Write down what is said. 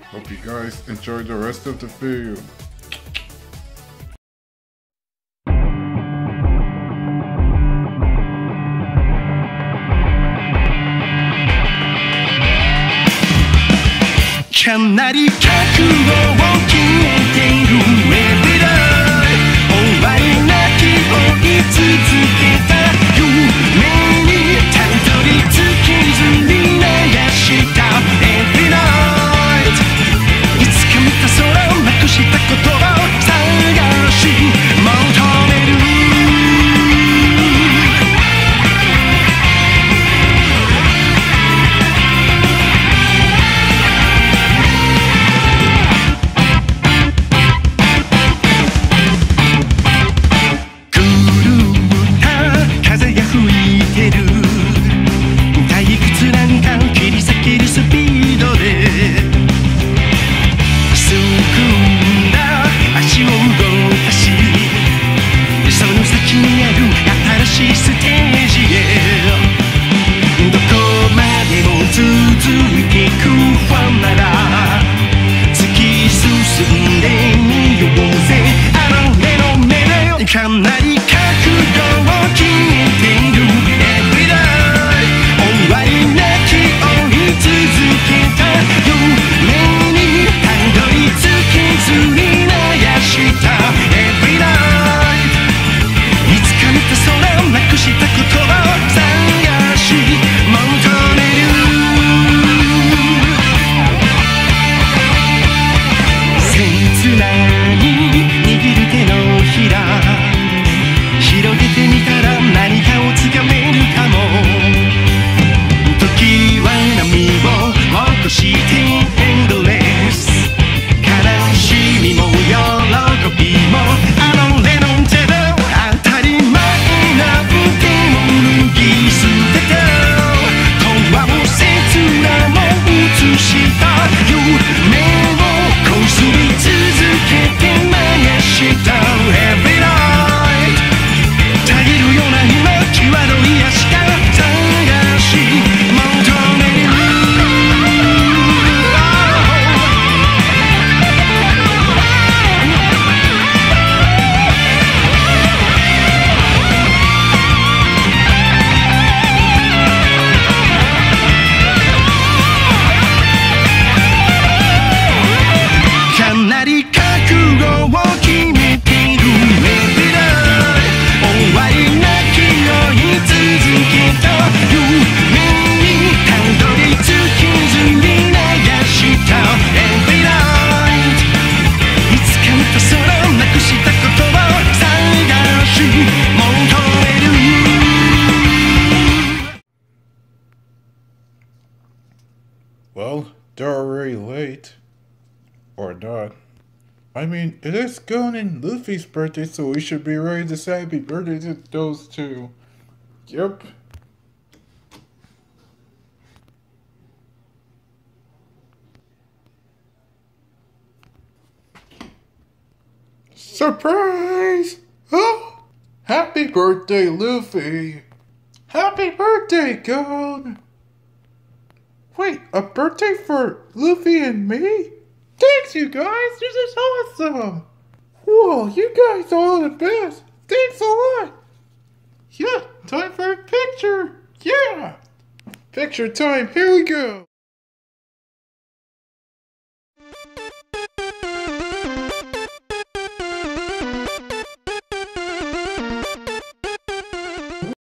Hope you guys enjoy the rest of the video. かなり覚悟を決めている Everyday 終わりなき追い続けた夢にたどり着きずに流した Every night いつか見た空をなくしたことを探し求めるかなり覚悟を決めている Everyday 終わりなき追い続けた夢にたどり着けずに流した Every night いつか見た空をなくしたことを探し求める切なに握る手のひら広げてみたら何かをつかめるかも時は波を起こして Endless 悲しみも喜びもあのレノン手で当たり前なんても脱ぎ捨てて永遠切なも映した夢をこすり続けて流した Every nightたぎるような今際どい明日探し求めるかなり覚悟を決めている Everyday 終わりなき追い続けた夢にたどり着けずに流した Every night いつか見た空をなくしたことを探し求める Well, they're already late. Or not. I mean, it is Gon and Luffy's birthday, so we should be ready to say happy birthday to those two. Yep. Surprise! Oh! Happy birthday, Luffy! Happy birthday, Gon! Wait, a birthday for Luffy and me? Thanks, you guys! This is awesome! Whoa, you guys are all the best! Thanks a lot! Yeah, time for a picture! Yeah! Picture time, here we go!